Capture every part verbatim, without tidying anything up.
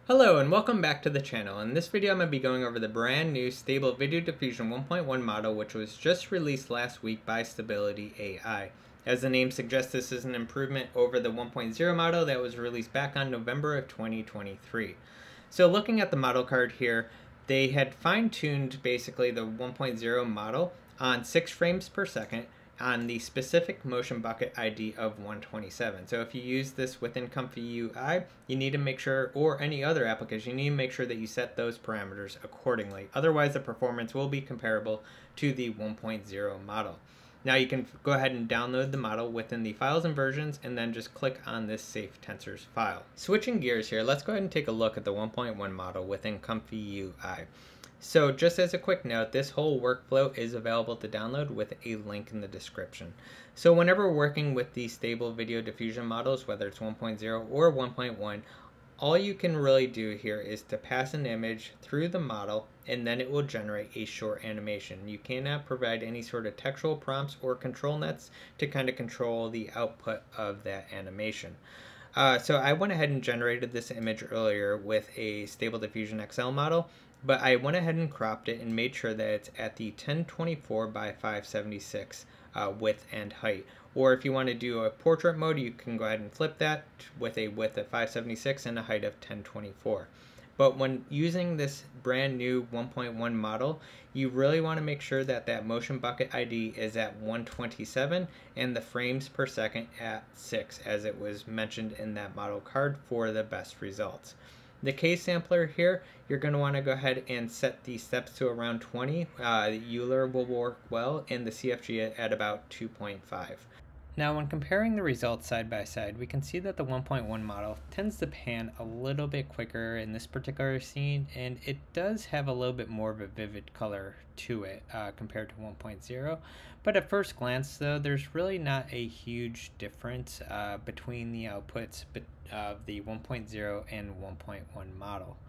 Hello and welcome back to the channel. In this video I'm going to be going over the brand new Stable Video Diffusion one point one model, which was just released last week by Stability A I. As the name suggests, this is an improvement over the one point zero model that was released back on November of twenty twenty-three. So looking at the model card here, they had fine-tuned basically the one point zero model on six frames per second on the specific motion bucket I D of one twenty-seven. So if you use this within Comfy U I, you need to make sure, or any other application, you need to make sure that you set those parameters accordingly. Otherwise, the performance will be comparable to the one point zero model. Now you can go ahead and download the model within the files and versions and then just click on this Safe Tensors file. Switching gears here, let's go ahead and take a look at the one point one model within Comfy U I. So just as a quick note, this whole workflow is available to download with a link in the description. So whenever working with the Stable Video Diffusion models, whether it's one point zero or one point one, all you can really do here is to pass an image through the model and then it will generate a short animation. You cannot provide any sort of textual prompts or control nets to kind of control the output of that animation. Uh, so I went ahead and generated this image earlier with a Stable Diffusion X L model, but I went ahead and cropped it and made sure that it's at the ten twenty-four by five seventy-six uh, width and height. Or if you want to do a portrait mode, you can go ahead and flip that with a width of five seventy-six and a height of ten twenty-four. But when using this brand new one point one model, you really want to make sure that that motion bucket I D is at one twenty-seven and the frames per second at six, as it was mentioned in that model card for the best results. The case sampler here, you're going to want to go ahead and set the steps to around twenty. Uh, the Euler will work well, and the C F G at about two point five. Now when comparing the results side by side, we can see that the one point one model tends to pan a little bit quicker in this particular scene, and it does have a little bit more of a vivid color to it uh, compared to one point zero. But at first glance though, there's really not a huge difference uh, between the outputs of the one point zero and one point one model.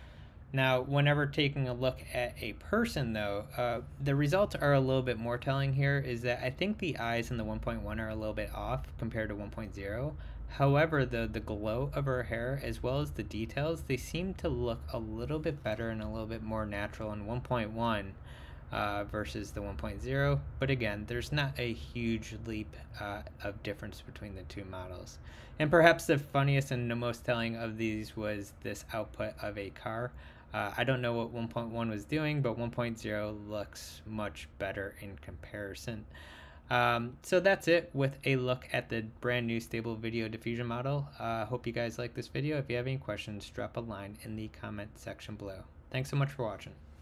Now, whenever taking a look at a person though, uh, the results are a little bit more telling here. Is that I think the eyes in the one point one are a little bit off compared to one point zero. However, the, the glow of her hair as well as the details, they seem to look a little bit better and a little bit more natural in one point one uh, versus the one point zero. But again, there's not a huge leap uh, of difference between the two models. And perhaps the funniest and the most telling of these was this output of a car. Uh, I don't know what one point one was doing, but one point zero looks much better in comparison. Um, so that's it with a look at the brand new Stable Video Diffusion model. I uh, hope you guys like this video. If you have any questions, drop a line in the comment section below. Thanks so much for watching.